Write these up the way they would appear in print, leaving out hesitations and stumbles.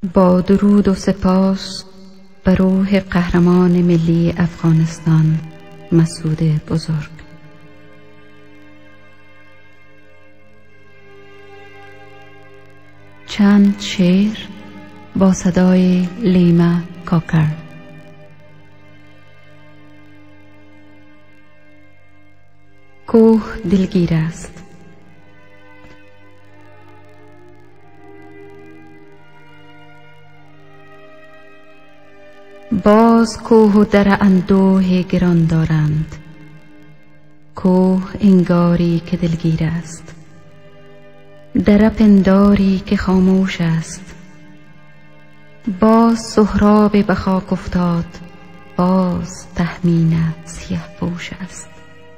با درود و سپاس به روح قهرمان ملی افغانستان مسعود بزرگ. چند شعر با صدای لیما کاکر. کوه دلگیر است. باز کوه و در اندوه گران دارند. کوه انگاری که دلگیر است، در پنداری که خاموش است. باز سهراب به خاک افتاد، باز تهمینه سیه پوش است.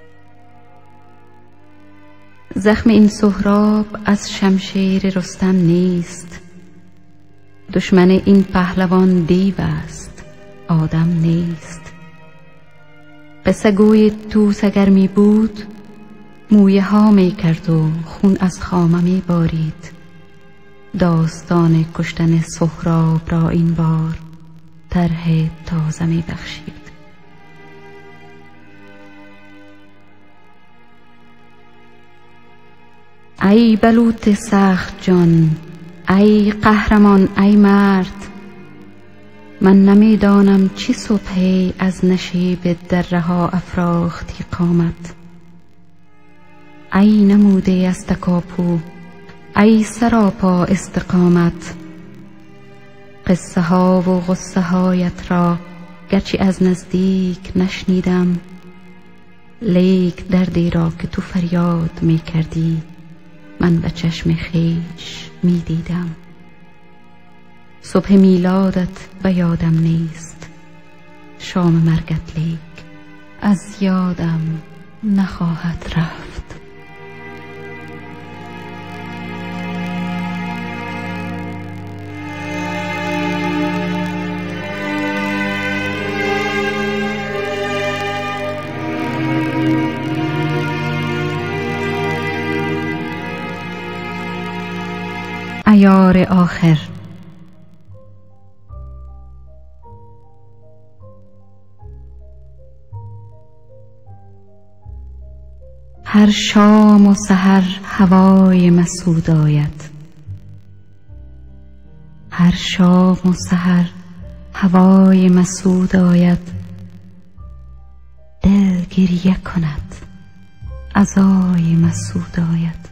زخم این سهراب از شمشیر رستم نیست. دشمن این پهلوان دیو است، آدم نیست. قصه گوی طوس اگر می بود، مویه ها می کرد و خون از خامه می بارید. داستان کشتن سهراب را این بار طرح تازه می بخشید. ای بلوط سخت جان، ای قهرمان، ای مرد، من نمیدانم چه صبحی از نشیب دره ها افراختی قامت. ای نموده از تکاپو، ای سراپا استقامت. قصه ها و غصه هایت را گرچه از نزدیک نشنیدم، لیک دردی را که تو فریاد می کردی من به چشم خویش می دیدم. صبح میلادت به یادم نیست، شام مرگت لیک از یادم نخواهد رفت. عیار آخر. هر شام و سحر هوای مسعود آید. هر شام و سحر هوای مسعود آید. دل گریه کند عزای مسعود آید.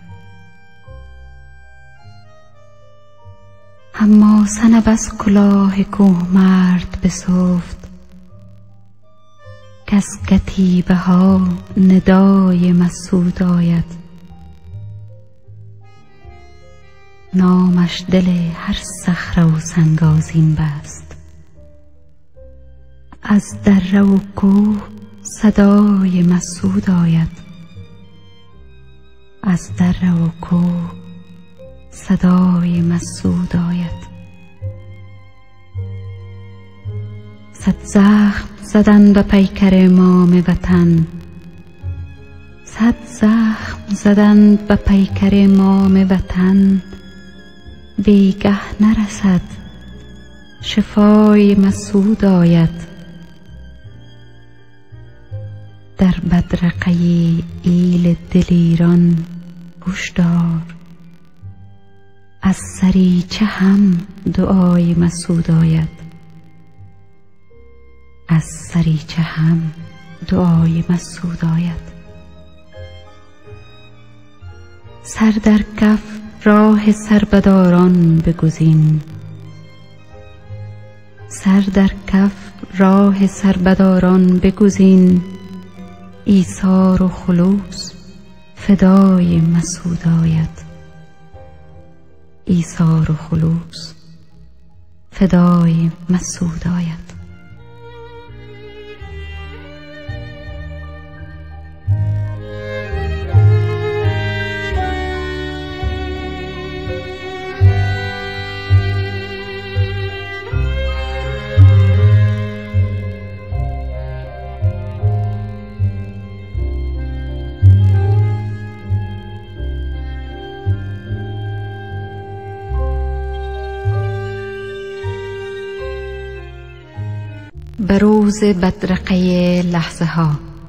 حماسه بس کلاه کوه مرد بسفت، کز کتیبه ها ندای مسعود آید. نامش دل هر صخره و سنگازین بست، از دره و کوه صدای مسعود آید. از دره و کوه صدای مسعود آید. صد زخم زدن به پیکر امام وطن، صد زخم زدن به پیکر امام وطن. بیگه نرسد شفای مسعود آید. در بدرقه ایل دلیران گوش دار، از سریچه هم دعای مسعود آید. از سریچه هم دعای مسعود آید. سر در کف راه سربداران بگزین، سر در کف راه سربداران بگزین. ایثار و خلوص فدای مسعود آید. ایثار و خلوص فدای مسعود آید. به روز بدرقه لحظه ها.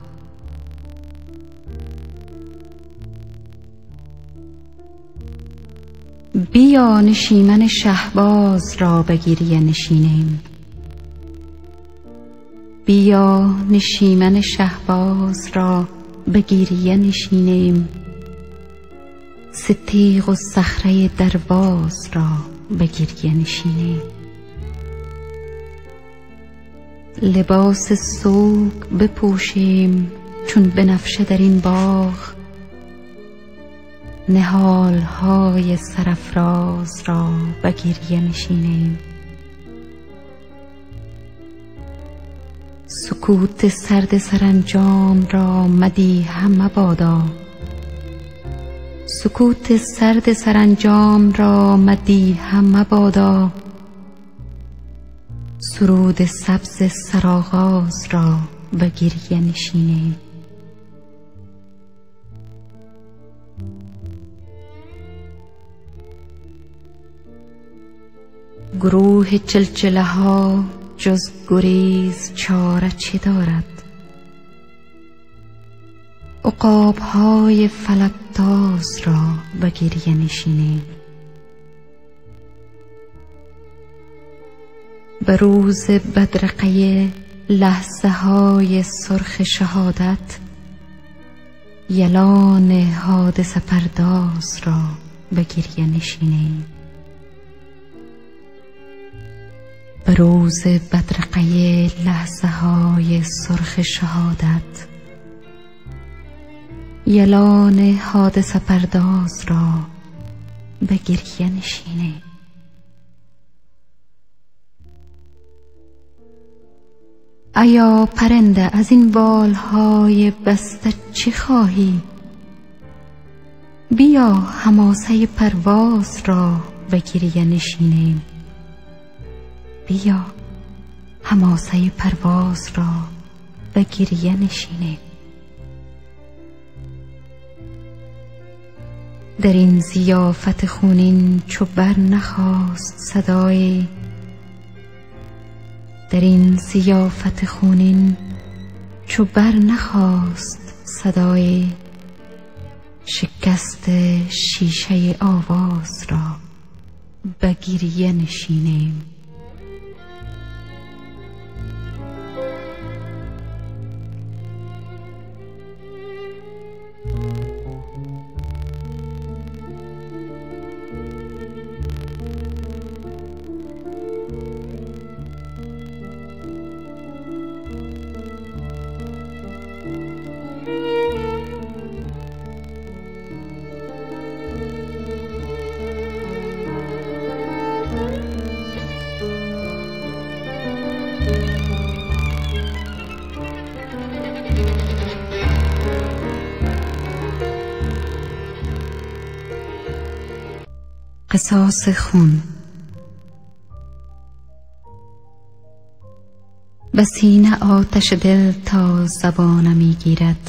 بیا نشیمن شهباز را به گریه نشینیم. بیا نشیمن شهباز را به گریه نشینیم. ستیغ و صخره درواز را به گریه نشینیم. لباس سوگ بپوشیم چون بنفشه در این باغ. نهالهای سرافراز را به گریه نشینیم. سکوت سرد سرانجام را مدیح مبادا. سکوت سرد سرانجام را مدیح مبادا. سرود سبز سرآغاز را به گریه نشینیم. گروه چلچله ها جز گریز چاره چه دارد؟ عقاب های فلک تاز را به گریه نشینیم. به روز بدرقه لحظه های سرخ شهادت. یلان حادثه پرداز را به گریه نشینیم. به روز بدرقه لحظه های سرخ شهادت. یلان حادثه پرداز را به گریه نشینیم. ایا پرنده از این بالهای بسته چه خواهی؟ بیا حماسه پرواز را به گریه نشینیم. بیا حماسه پرواز را به گریه نشینیم. در این ضیافت خونین چو بر نخاست صدایی. در این ضیافت خونین چو بر نخاست صدایی. شکست شیشه آواز را به گریه نشینیم. قصاص خون. به سینه آتش دل تا زبانم میگیرد.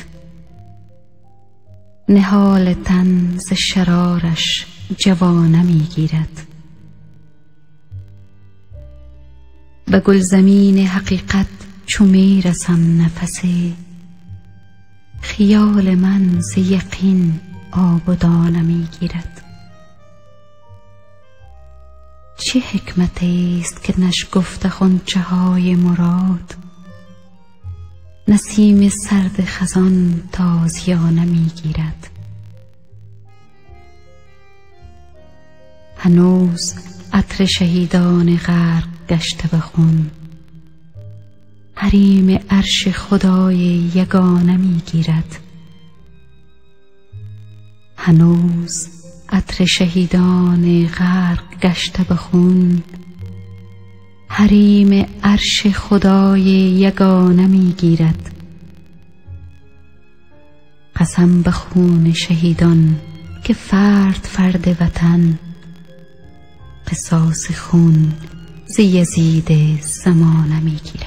نهال تن ز شرارش جوانم میگیرد. به گلزمین حقیقت چو میرسم نفسی. خیال من ز یقین آب و دانه میگیرد. چه حکمت است که نشکفته غنچه های مراد. نسیم سرد خزان تازیانه میگیرد. هنوز عطر شهیدان غرق گشته به خون. حریم عرش خدای یگانه میگیرد. هنوز عطر شهیدان غرق گشته به خون. حریم عرش خدای یگانه میگیرد. قسم به خون شهیدان که فرد وطن. قصاص خون ز یزید زمانه میگیرد.